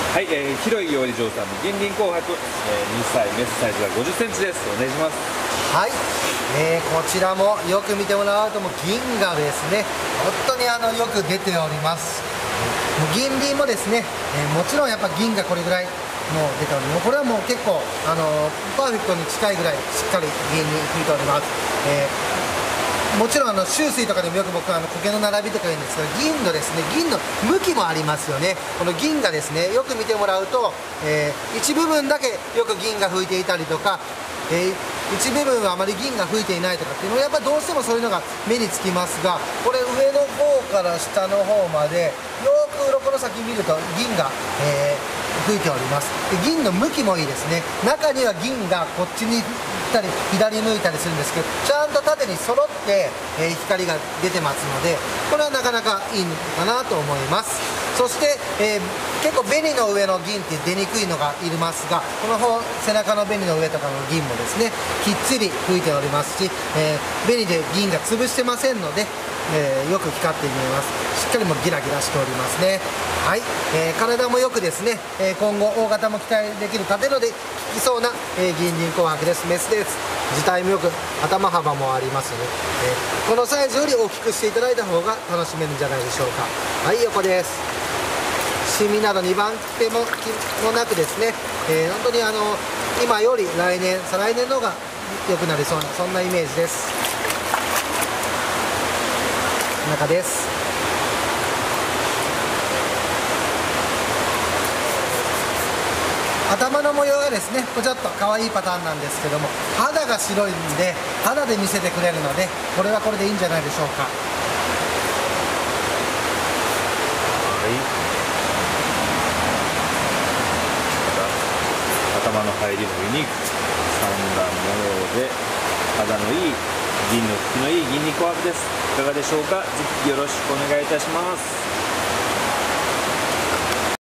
はい、広い養理場さんの銀鱗紅白、2歳メスサイズは50センチです。お願いします。 はい、こちらもよく見てもらうともう銀河ですね。本当によく出ております。銀鱗もですね、もちろんやっぱ銀がこれぐらいもう出ております。これはもう結構パーフェクトに近いぐらいしっかり銀に吹いております。もちろん周水とかでもよく僕は苔の並びとか言うんですけど、銀のですね、銀の向きもありますよね。この銀がですね、よく見てもらうと、一部分だけよく銀が吹いていたりとか、一部分はあまり銀が吹いていないとかっていうのはやっぱどうしてもそういうのが目につきますが、これ上の方から下の方までよく鱗の先見ると銀が、吹いております。で銀の向きもいいですね。中には銀がこっちに行ったり左向いたりするんですけど、ちゃんと縦に揃って、光が出てますので、これはなかなかいいのかなと思います。そして、結構紅の上の銀って出にくいのがいますが、この方背中の紅の上とかの銀もですねきっちり吹いておりますし、紅で銀が潰してませんので、よく光って見えます。しっかりもギラギラしておりますね。はい、体もよくですね、今後大型も期待できる立てので効きそうな、銀鱗紅白です。メスです。自体もよく頭幅もありますので、このサイズより大きくしていただいた方が楽しめるんじゃないでしょうか。はい、横です。シミなど2番手もなくですね、本当に今より来年再来年の方が良くなりそうな、そんなイメージです。中です。頭の模様がですねちょっと可愛いパターンなんですけども、肌が白いんで肌で見せてくれるので、これはこれでいいんじゃないでしょうか。 頭の入りもユニーク、三段模様で肌のいい銀の吹きのいい銀鱗紅白です。いかがでしょうか。ぜひよろしくお願いいたします。